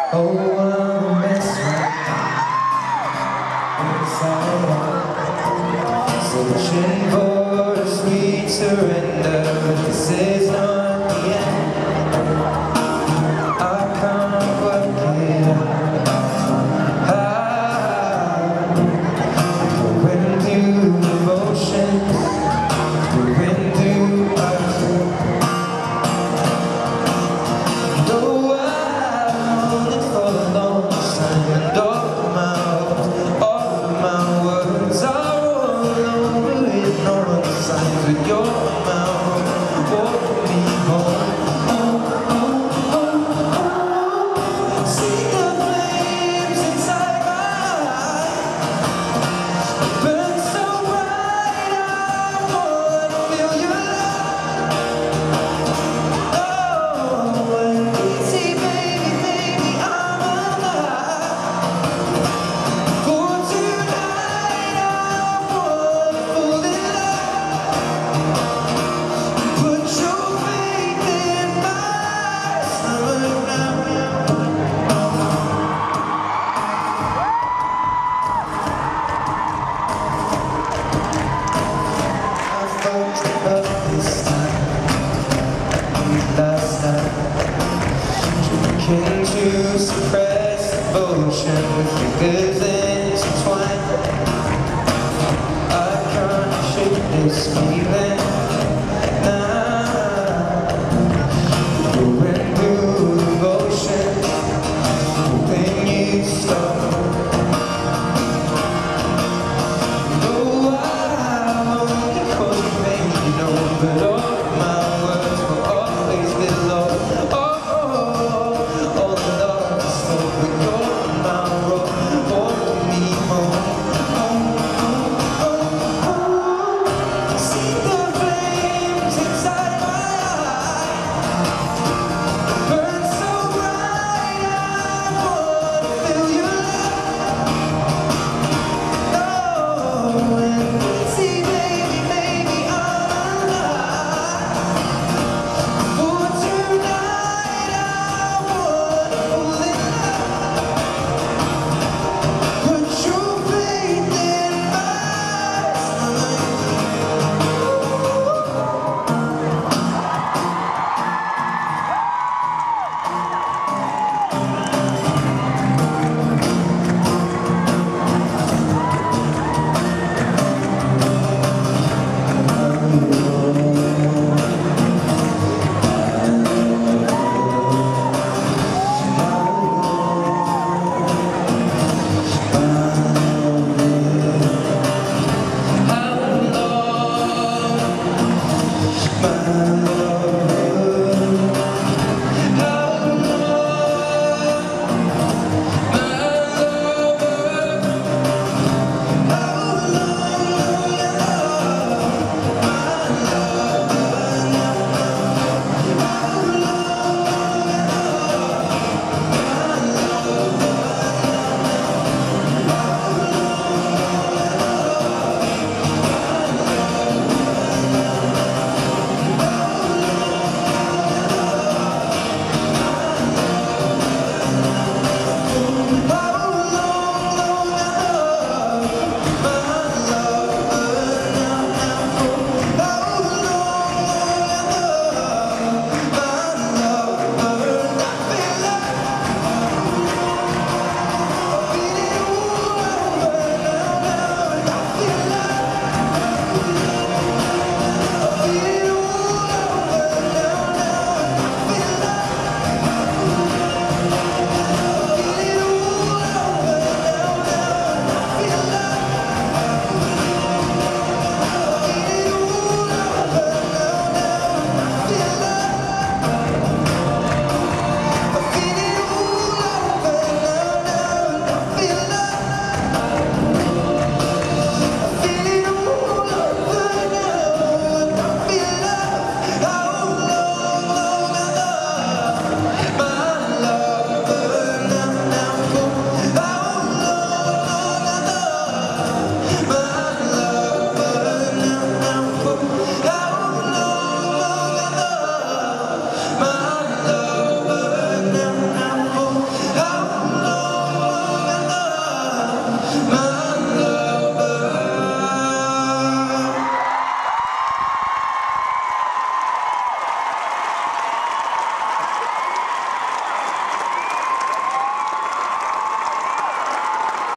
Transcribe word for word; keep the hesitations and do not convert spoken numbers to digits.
Oh, I'm a mess right inside out, searching for a sweet surrender, but this is not the end. I can't work it out. I went through the motions, went through our though I've known it for a long time, and all my hopes, all of my words are all over it, no signs, but you're my home, walk me home. Last night, drinking to suppress devotion with fingers